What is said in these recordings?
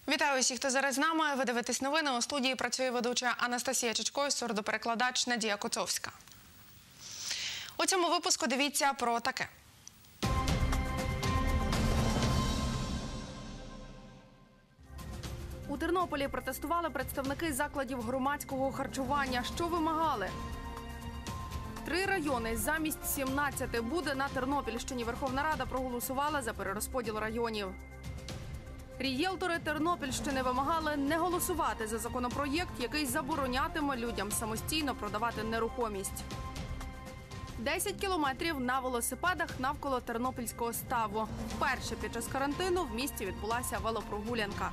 Вітаю усіх, хто зараз з нами. Ви дивитесь новини. У студії працює ведуча Анастасія Чичко і сурдоперекладач Надія Коцовська. У цьому випуску дивіться про таке. У Тернополі протестували представники закладів громадського харчування. Що вимагали? 3 райони замість 17 буде на Тернопільщині. Верховна Рада проголосувала за перерозподіл районів. Рієлтори Тернопільщини вимагали не голосувати за законопроєкт, який заборонятиме людям самостійно продавати нерухомість. 10 кілометрів на велосипедах навколо Тернопільського ставу. Вперше під час карантину в місті відбулася велопрогулянка.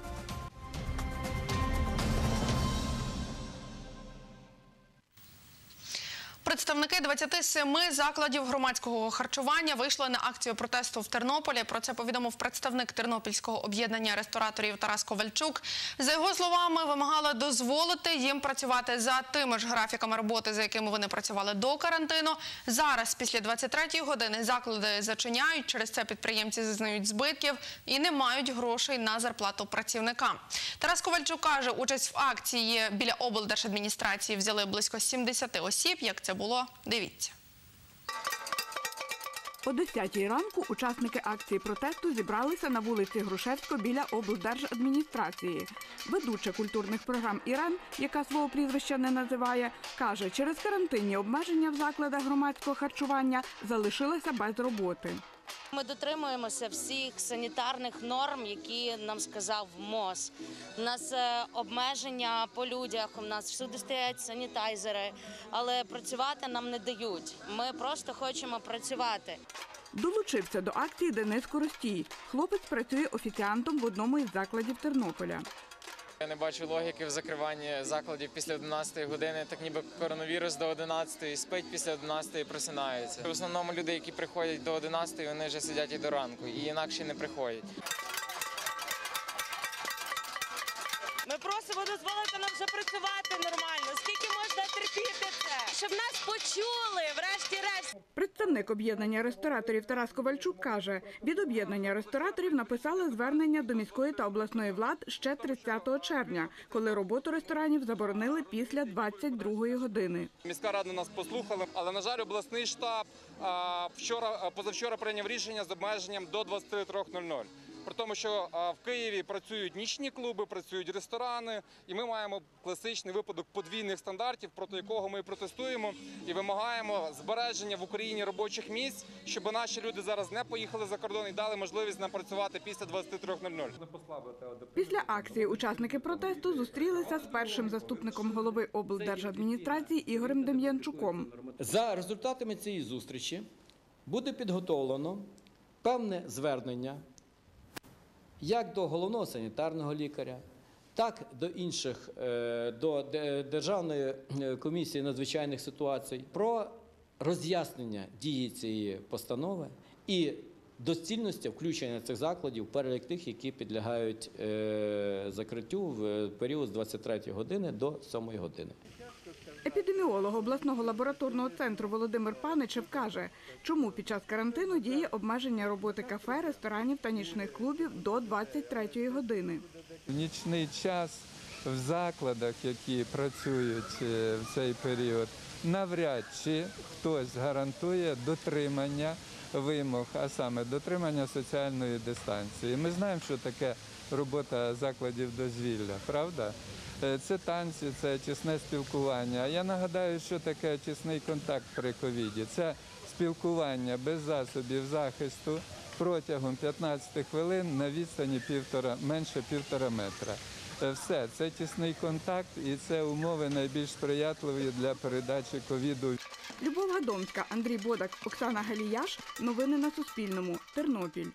Представники 27 закладів громадського харчування вийшли на акцію протесту в Тернополі. Про це повідомив представник Тернопільського об'єднання рестораторів Тарас Ковальчук. За його словами, вимагали дозволити їм працювати за тими ж графіками роботи, за якими вони працювали до карантину. Зараз, після 23-ї години, заклади зачиняють, через це підприємці зазнають збитків і не мають грошей на зарплату працівникам. Тарас Ковальчук каже, участь в акції біля облдержадміністрації взяли близько 70 осіб. Як це було? Дивіться. О 10-й ранку учасники акції протесту зібралися на вулиці Грушевського біля облдержадміністрації. Ведуча культурних програм Ірен, яка свого прізвища не називає, каже, через карантинні обмеження в закладах громадського харчування залишилася без роботи. Ми дотримуємося всіх санітарних норм, які нам сказав МОЗ. У нас обмеження по людях, у нас всюди стоять санітайзери, але працювати нам не дають. Ми просто хочемо працювати. Долучився до акції Денис Коростій. Хлопець працює офіціантом в одному із закладів Тернополя. Я не бачу логіки в закриванні закладів після 11 години, так ніби коронавірус до 11, спить після 11 просинається. В основному люди, які приходять до 11, вони вже сидять і до ранку, і інакше не приходять. Ми просимо дозволити нам вже працювати нормально. Скільки можна терпіти це? Щоб нас почули, врешті-решт. Представник об'єднання рестораторів Тарас Ковальчук каже, від об'єднання рестораторів написали звернення до міської та обласної влад ще 30 червня, коли роботу ресторанів заборонили після 22-ї години. Міська рада нас послухала, але, на жаль, обласний штаб позавчора прийняв рішення з обмеженням до 23:00. При тому, що в Києві працюють нічні клуби, працюють ресторани, і ми маємо класичний випадок подвійних стандартів, проти якого ми протестуємо і вимагаємо збереження в Україні робочих місць, щоб наші люди зараз не поїхали за кордон і дали можливість нам працювати після 23:00. Після акції учасники протесту зустрілися з першим заступником голови облдержадміністрації Ігорем Дем'янчуком. За результатами цієї зустрічі буде підготовлено певне звернення як до головного санітарного лікаря, так до інших, до Державної комісії надзвичайних ситуацій про роз'яснення дії цієї постанови і доцільності включення цих закладів в перелік тих, які підлягають закриттю в період з 23 години до 7 години. Епідеміолог обласного лабораторного центру Володимир Паничев каже, чому під час карантину діє обмеження роботи кафе, ресторанів та нічних клубів до 23-ї години. В нічний час в закладах, які працюють в цей період, навряд чи хтось гарантує дотримання вимог, а саме дотримання соціальної дистанції. Ми знаємо, що таке робота закладів дозвілля, правда? Це танці, це тісне спілкування. А я нагадаю, що таке тісний контакт при ковіді. Це спілкування без засобів захисту протягом 15 хвилин на відстані менше 1,5 метра. Все, це тісний контакт і це умови найбільш сприятливі для передачі ковіду. Любов Гадомська, Андрій Бодак, Оксана Галіяш. Новини на Суспільному. Тернопіль.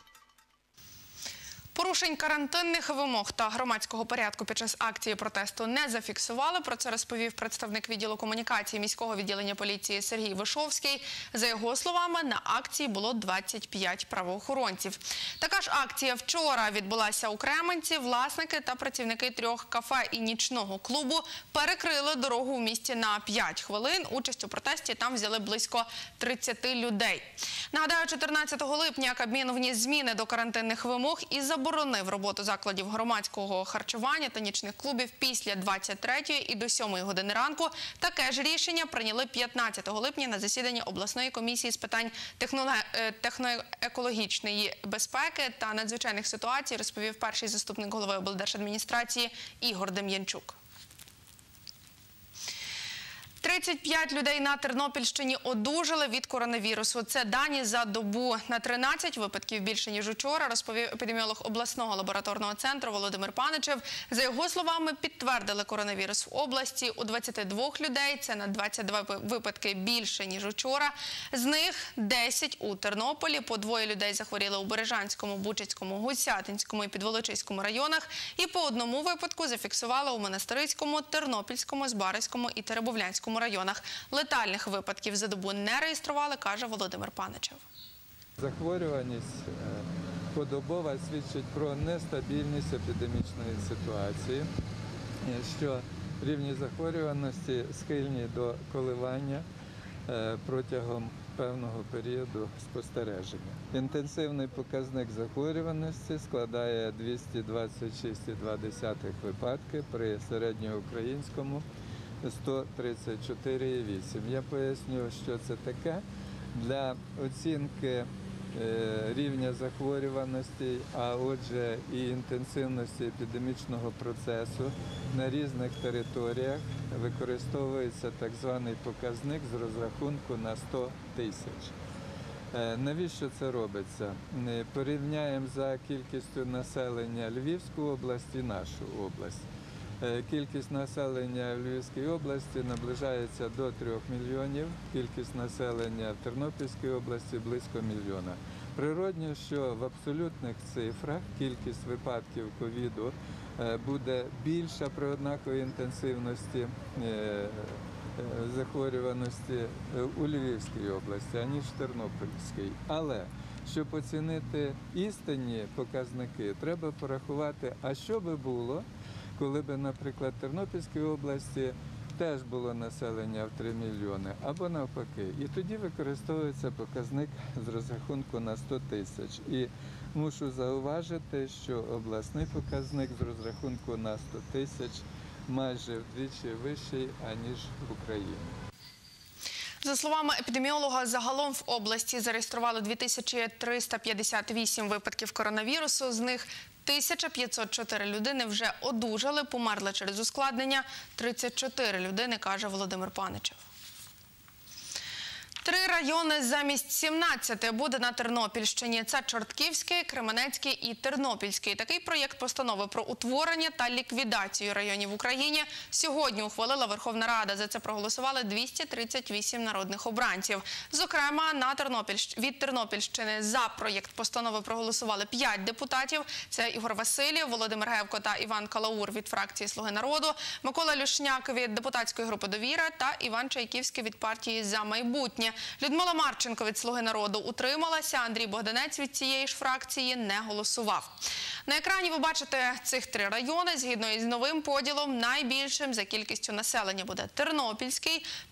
Порушень карантинних вимог та громадського порядку під час акції протесту не зафіксували. Про це розповів представник відділу комунікації міського відділення поліції Сергій Вишовський. За його словами, на акції було 25 правоохоронців. Така ж акція вчора відбулася у Кременці. Власники та працівники 3 кафе і нічного клубу перекрили дорогу в місті на 5 хвилин. Участь у протесті там взяли близько 30 людей. Нагадаю, 14 липня Кабмін вніс зміни до карантинних вимог і заборонив заборонив роботу закладів громадського харчування та нічних клубів після 23-ї і до 7-ї години ранку. Таке ж рішення прийняли 15 липня на засіданні обласної комісії з питань техноекологічної безпеки та надзвичайних ситуацій, розповів перший заступник голови облдержадміністрації Ігор Дем'янчук. 35 людей на Тернопільщині одужали від коронавірусу. Це дані за добу. На 13 випадків більше, ніж учора, розповів епідеміолог обласного лабораторного центру Володимир Паничев. За його словами, підтвердили коронавірус в області у 22 людей. Це на 22 випадки більше, ніж учора. З них 10 у Тернополі. По 2 людей захворіли у Бережанському, Бучацькому, Гусятинському і Підволочиському районах. І по 1 випадку зафіксували у Монастириському, Тернопільському, Збаразькому і Теребовлянському районах. Летальних випадків за добу не реєстрували, каже Володимир Паничев. Захворюваність подобова свідчить про нестабільність епідемічної ситуації, що рівні захворюваності схильні до коливання протягом певного періоду спостереження. Інтенсивний показник захворюваності складає 226,2 випадки при середньоукраїнському 134,8. Я поясню, що це таке. Для оцінки рівня захворюваності, а отже і інтенсивності епідемічного процесу на різних територіях використовується так званий показник з розрахунку на 100 тисяч. Навіщо це робиться? Порівняємо за кількістю населення Львівську область і нашу область. Кількість населення в Львівській області наближається до 3 мільйонів, кількість населення в Тернопільській області – близько 1 мільйона. Природно, що в абсолютних цифрах кількість випадків ковіду буде більша при однаковій інтенсивності захворюваності у Львівській області, аніж в Тернопільській. Але щоб оцінити істинні показники, треба порахувати, а що би було, коли б, наприклад, в Тернопільській області теж було населення в 3 мільйони, або навпаки. І тоді використовується показник з розрахунку на 100 тисяч. І мушу зауважити, що обласний показник з розрахунку на 100 тисяч майже вдвічі вищий, аніж в Україні. За словами епідеміолога, загалом в області зареєстрували 2358 випадків коронавірусу, з них 1504 людини вже одужали, померли через ускладнення, 34 людини, каже Володимир Паничев. 3 райони замість 17 буде на Тернопільщині. Це Чортківський, Кременецький і Тернопільський. Такий проєкт постанови про утворення та ліквідацію районів в Україні сьогодні ухвалила Верховна Рада. За це проголосували 238 народних обранців. Зокрема, від Тернопільщини за проєкт постанови проголосували 5 депутатів. Це Ігор Васильєв, Володимир Гевко та Іван Калаур від фракції «Слуги народу», Микола Люшняк від депутатської групи «Довіра» та Іван Чайківський від партії «За майбутнє». Людмила Марченко від «Слуги народу» утрималася, Андрій Богданець від цієї ж фракції не голосував. На екрані ви бачите цих 3 райони. Згідно із новим поділом, найбільшим за кількістю населення буде Тернопільський –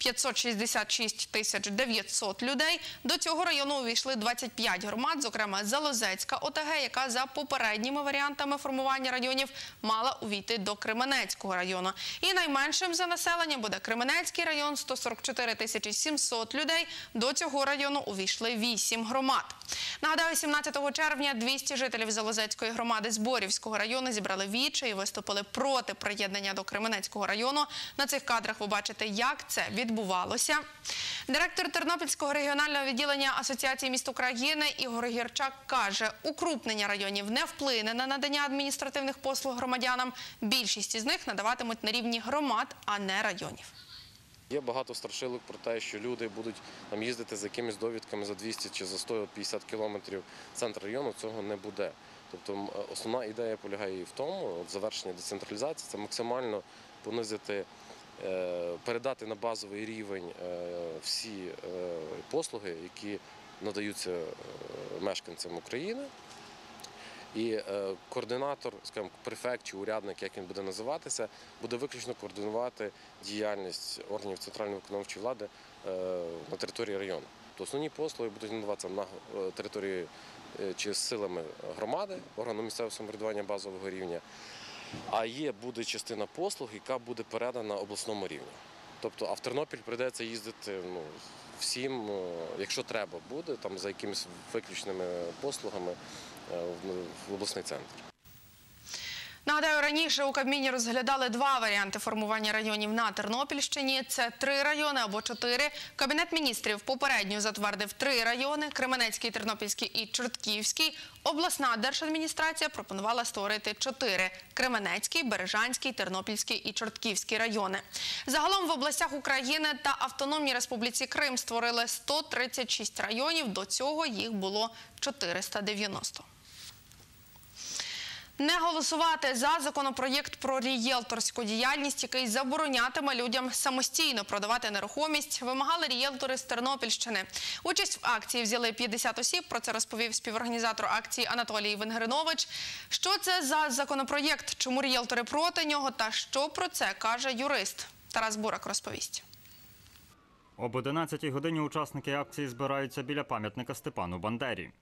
566 900 людей. До цього району увійшли 25 громад, зокрема Залозецька ОТГ, яка за попередніми варіантами формування районів мала увійти до Кременецького району. І найменшим за населення буде Кременецький район – 144 700 людей. До цього району увійшли 8 громад. Нагадаю, 17 червня 200 жителів Залозецької громади Зборівського району зібрали віче і виступили проти приєднання до Кременецького району. На цих кадрах ви бачите, як це відбувалося. Директор Тернопільського регіонального відділення Асоціації міст України Ігор Гірчак каже, укрупнення районів не вплине на надання адміністративних послуг громадянам. Більшість із них надаватимуть на рівні громад, а не районів. Є багато страшилок про те, що люди будуть там їздити за якимись довідками за 200 чи за 150 кілометрів в центр району, цього не буде. Тобто основна ідея полягає і в тому, завершення децентралізації, це максимально понизити, передати на базовий рівень всі послуги, які надаються мешканцям України. І координатор, скажімо, префект чи урядник, як він буде називатися, буде виключно координувати діяльність органів центральної виконавчої влади на території району. То основні послуги будуть надаватися на території чи силами громади, органу місцевого самоврядування базового рівня, а буде частина послуг, яка буде передана обласному рівню. Тобто, а в Тернопіль прийдеться їздити всім, якщо треба буде, там за якимись виключними послугами в обласний центр. Нагадаю, раніше у Кабміні розглядали два варіанти формування районів на Тернопільщині. Це 3 райони або 4. Кабінет міністрів попередньо затвердив 3 райони – Кременецький, Тернопільський і Чортківський. Обласна держадміністрація пропонувала створити 4 – Кременецький, Бережанський, Тернопільський і Чортківський райони. Загалом в областях України та Автономній Республіці Крим створили 136 районів, до цього їх було 490. Не голосувати за законопроєкт про рієлторську діяльність, який заборонятиме людям самостійно продавати нерухомість, вимагали рієлтори з Тернопільщини. Участь в акції взяли 50 осіб, про це розповів співорганізатор акції Анатолій Венгринович. Що це за законопроєкт, чому рієлтори проти нього та що про це каже юрист? Тарас Бурак розповість. Об 11-й годині учасники акції збираються біля пам'ятника Степану Бандері.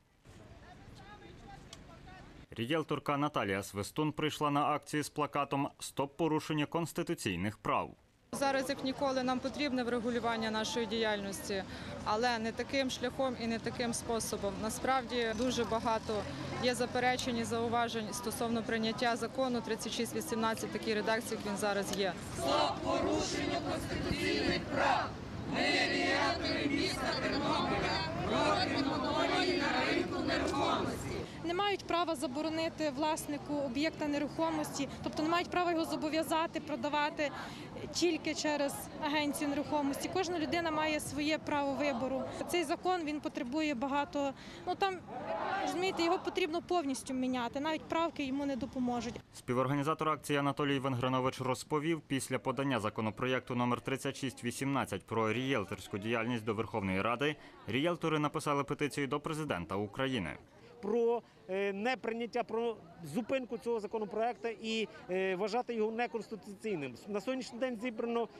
Рієлторка Наталія Свистун прийшла на акцію з плакатом «Стоп порушення конституційних прав». Зараз, як ніколи, нам потрібне врегулювання нашої діяльності, але не таким шляхом і не таким способом. Насправді, дуже багато є заперечень і зауважень стосовно прийняття закону 3618 в такій редакції, як він зараз є. Стоп порушенню конституційних прав! Ми, рієлтори міста Тернополя, проти монополії на ринку нерухомості. Не мають права заборонити власнику об'єкта нерухомості, тобто не мають права його зобов'язати продавати тільки через агенцію нерухомості. Кожна людина має своє право вибору. Цей закон, він потребує багато, там, розумієте, його потрібно повністю міняти, навіть правки йому не допоможуть. Співорганізатор акції Анатолій Венгринович розповів, після подання законопроєкту номер 3618 про рієлторську діяльність до Верховної Ради, рієлтори написали петицію до президента України. Про неприйняття, про зупинку цього законопроекту і вважати його неконституційним. На сьогоднішній день зібрано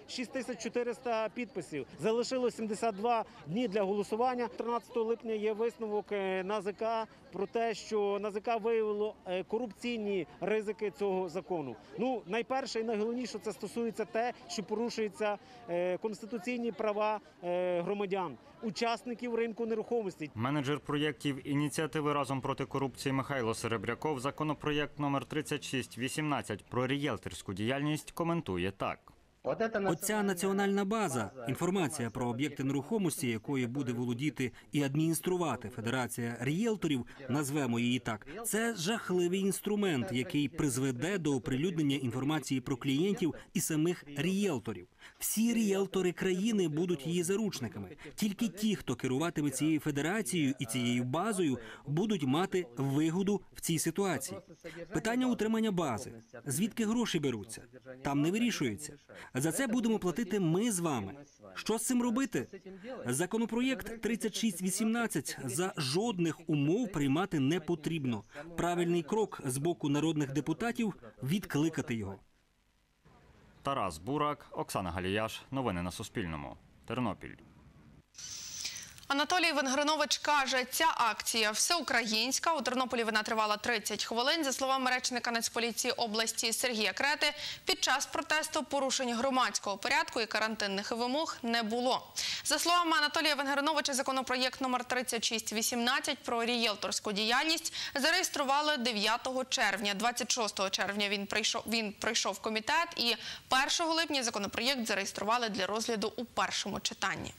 6400 підписів. Залишилось 72 дні для голосування. 13 липня є висновок НАЗК про те, що НАЗК виявило корупційні ризики цього закону. Найперше і найголовніше це стосується те, що порушуються конституційні права громадян, учасників ринку нерухомості. Менеджер проєктів ініціативи «Разом проти корупції» Михайло Серебряков законопроєкт номер 3618 про рієлторську діяльність коментує так. Оця національна база, інформація про об'єкти нерухомості, якою буде володіти і адмініструвати Федерація рієлторів, назвемо її так, це жахливий інструмент, який призведе до оприлюднення інформації про клієнтів і самих рієлторів. Всі рієлтори країни будуть її заручниками. Тільки ті, хто керуватиме цією федерацією і цією базою, будуть мати вигоду в цій ситуації. Питання утримання бази. Звідки гроші беруться? Там не вирішується. За це будемо платити ми з вами. Що з цим робити? Законопроєкт 3618 за жодних умов приймати не потрібно. Правильний крок з боку народних депутатів – відкликати його. Тарас Бурак, Оксана Галіяш. Новини на Суспільному. Тернопіль. Анатолій Венгринович каже, ця акція всеукраїнська. У Тернополі вона тривала 30 хвилин. За словами речника Нацполіції області Сергія Крети, під час протесту порушень громадського порядку і карантинних вимог не було. За словами Анатолія Венгриновича, законопроєкт номер 3618 про рієлторську діяльність зареєстрували 9 червня. 26 червня він пройшов комітет і 1 липня законопроєкт зареєстрували для розгляду у першому читанні.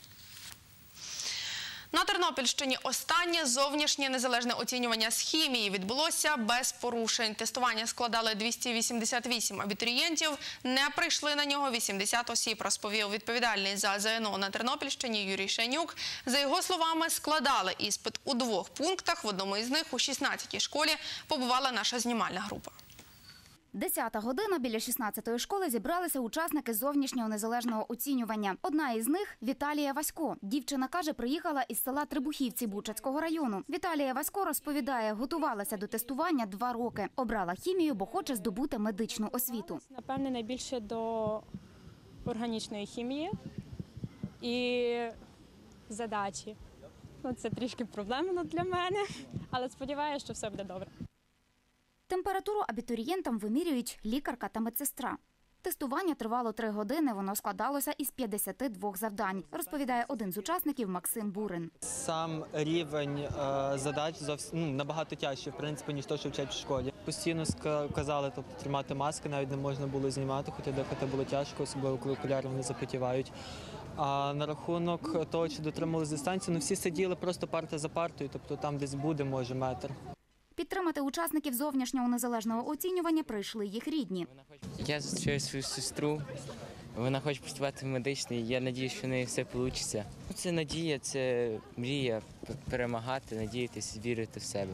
На Тернопільщині останнє зовнішнє незалежне оцінювання з хімії відбулося без порушень. Тестування складали 288 абітурієнтів, не прийшли на нього 80 осіб, розповів відповідальний за ЗНО на Тернопільщині Юрій Шенюк. За його словами, складали іспит у 2 пунктах, в одному із них у 16-й школі побувала наша знімальна група. 10-та година, біля 16-ї школи зібралися учасники зовнішнього незалежного оцінювання. Одна із них – Віталія Васько. Дівчина, каже, приїхала із села Трибухівці Бучацького району. Віталія Васько розповідає, готувалася до тестування 2 роки. Обрала хімію, бо хоче здобути медичну освіту. Напевне, найбільше до органічної хімії і задачі. Це трішки проблемно для мене, але сподіваюся, що все буде добре. Температуру абітурієнтам вимірюють лікарка та медсестра. Тестування тривало 3 години, воно складалося із 52 завдань, розповідає один з учасників Максим Бурин. Сам рівень задач набагато тяжче, в принципі, ніж те, що вчать в школі. Постійно казали, тримати маски, навіть не можна було знімати, хоча деколи було тяжко, особливо коли окуляри вони запотівають. А на рахунок того, чи дотримувалися дистанції, всі сиділи просто парта за партою, тобто там десь буде, може, метр. Підтримати учасників зовнішнього незалежного оцінювання прийшли їх рідні. Я зустрічаю свою сестру, вона хоче поступати в медичний, я сподіваюся, що в неї все вийде. Це надія, це мрія перемагати, надіятися, вірити в себе.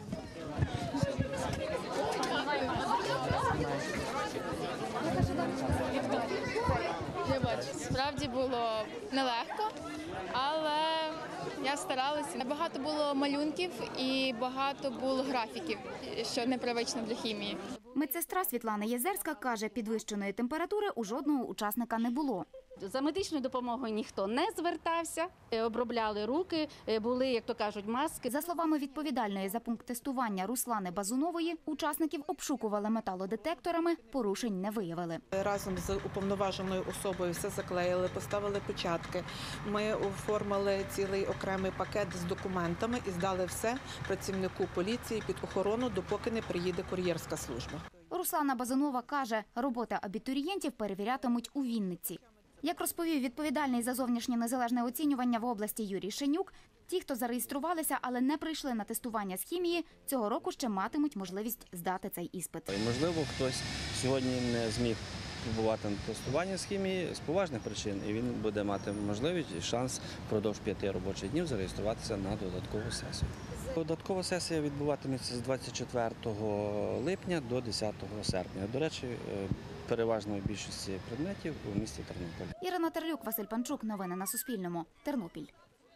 Справді було нелегко, але я старалася. Багато було малюнків і багато було графіків, що непривично для хімії. Медсестра Світлана Єзерська каже, підвищеної температури у жодного учасника не було. За медичною допомогою ніхто не звертався, обробляли руки, були, як то кажуть, маски. За словами відповідальної за пункт тестування Руслани Базунової, учасників обшукували металодетекторами, порушень не виявили. Разом з уповноваженою особою все заклеїли, поставили печатки. Ми оформили цілий окремий пакет з документами і здали все працівнику поліції під охорону, допоки не приїде кур'єрська служба. Руслана Базунова каже, роботи абітурієнтів перевірятимуть у Вінниці. Як розповів відповідальний за зовнішнє незалежне оцінювання в області Юрій Шенюк, ті, хто зареєструвалися, але не прийшли на тестування з хімії, цього року ще матимуть можливість здати цей іспит. Можливо, хтось сьогодні не зміг побувати на тестуванні з хімії з поважних причин, і він буде мати можливість і шанс впродовж 5 робочих днів зареєструватися на додаткову сесію. Додаткова сесія відбуватиметься з 24 липня до 10 серпня. До речі, переважної більшості предметів у місті Тернополі. Ірина Терлюк, Василь Панчук. Новини на Суспільному. Тернопіль.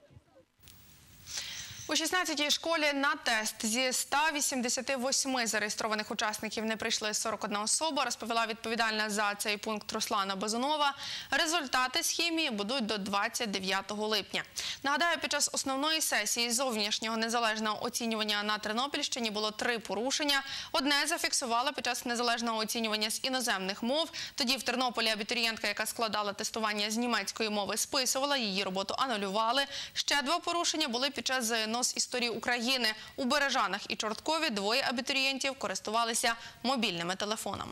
У 16-й школі на тест зі 188 зареєстрованих учасників не прийшли 41 особа, розповіла відповідальна за цей пункт Руслана Базунова. Результати з хімії будуть до 29 липня. Нагадаю, під час основної сесії зовнішнього незалежного оцінювання на Тернопільщині було 3 порушення. Одне зафіксували під час незалежного оцінювання з іноземних мов. Тоді в Тернополі абітурієнтка, яка складала тестування з німецької мови, списувала, її роботу анулювали. Ще 2 порушення були під час ЗНО з історії України. У Бережанах і Чорткові 2 абітурієнтів користувалися мобільними телефонами.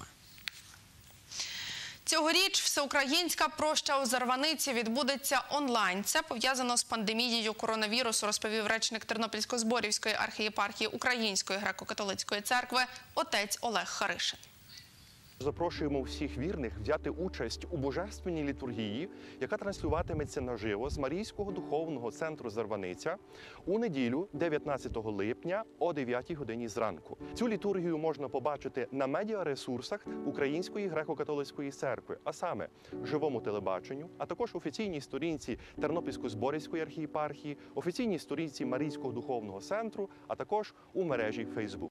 Цьогоріч всеукраїнська проща у Зарваниці відбудеться онлайн. Це пов'язано з пандемією коронавірусу, розповів речник Тернопільсько-Зборівської архієпархії Української греко-католицької церкви отець Олег Харишин. Запрошуємо всіх вірних взяти участь у божественній літургії, яка транслюватиметься наживо з Марійського духовного центру Зарваниця у неділю 19 липня о 9 годині зранку. Цю літургію можна побачити на медіаресурсах Української греко-католицької церкви, а саме живому телебаченню, а також офіційній сторінці Тернопільсько-Зборівської архієпархії, офіційній сторінці Марійського духовного центру, а також у мережі Facebook.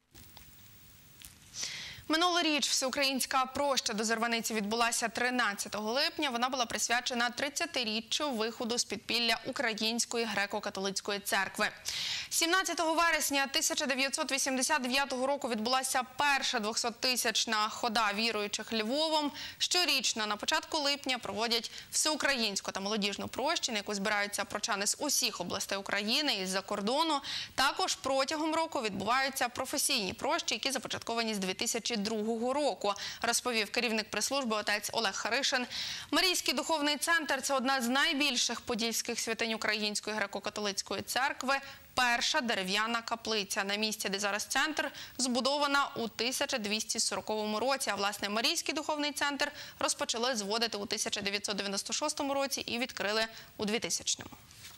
Минулоріч всеукраїнська проща до Зарваниці відбулася 13 липня. Вона була присвячена 30-річчю виходу з підпілля Української греко-католицької церкви. 17 вересня 1989 року відбулася перша 200-тисячна хода віруючих Львовом. Щорічно на початку липня проводять всеукраїнську та молодіжну прощу, на яку збираються прочани з усіх областей України і з-за кордону. Також протягом року відбуваються професійні прощі, які започатковані з 2002 року, розповів керівник прес-служби отець Олег Харишин. Марійський духовний центр – це одна з найбільших подільських святинь Української греко-католицької церкви. Перша дерев'яна каплиця на місці, де зараз центр, збудована у 1240 році. А власне Марійський духовний центр розпочали зводити у 1996 році і відкрили у 2000-му.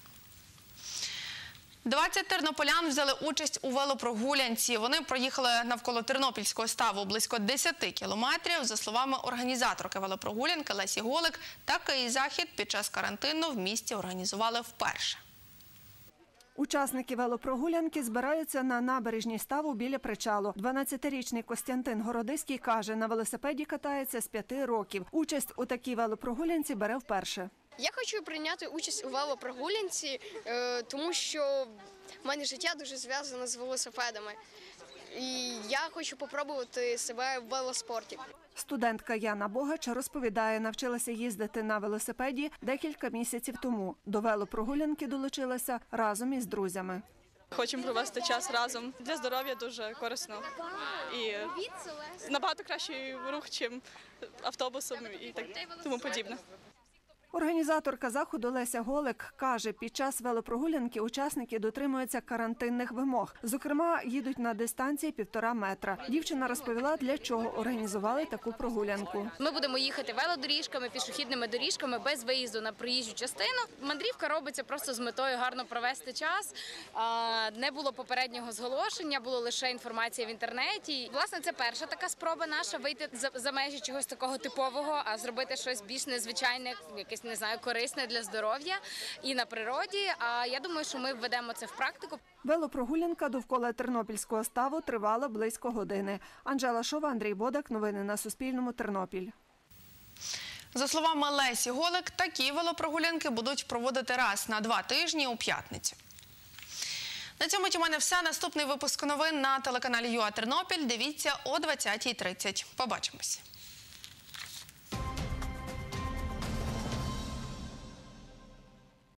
20 тернополян взяли участь у велопрогулянці. Вони проїхали навколо Тернопільського ставу близько 10 кілометрів. За словами організаторки велопрогулянки Лесі Голик, такий захід під час карантину в місті організували вперше. Учасники велопрогулянки збираються на набережній ставу біля причалу. 12-річний Костянтин Городиський каже, на велосипеді катається з 5 років. Участь у такій велопрогулянці бере вперше. Я хочу прийняти участь у велопрогулянці, тому що в мене життя дуже зв'язане з велосипедами. І я хочу спробувати себе в велоспорті. Студентка Яна Богач розповідає, навчилася їздити на велосипеді декілька місяців тому. До велопрогулянки долучилася разом із друзями. Хочемо провести час разом. Для здоров'я дуже корисно. І набагато кращий рух, ніж автобусом і тому подібне. Організаторка заходу Леся Голик каже, під час велопрогулянки учасники дотримуються карантинних вимог. Зокрема, їдуть на дистанції 1,5 метра. Дівчина розповіла, для чого організували таку прогулянку. Ми будемо їхати велодоріжками, пішохідними доріжками без виїзду на проїжджу частину. Мандрівка робиться просто з метою гарно провести час. Не було попереднього зголошення, було лише інформація в інтернеті. Власне, це перша така спроба наша вийти за межі чогось такого типового, а зробити щось більш незвичайне, якесь, не знаю, корисне для здоров'я і на природі. А я думаю, що ми введемо це в практику. Велопрогулянка довкола Тернопільського ставу тривала близько години. Анжела Шова, Андрій Бодак. Новини на Суспільному. Тернопіль. За словами Лесі Голик, такі велопрогулянки будуть проводити раз на 2 тижні у п'ятницю. На цьому у мене все. Наступний випуск новин на телеканалі ЮА Тернопіль. Дивіться о 20:30. Побачимось.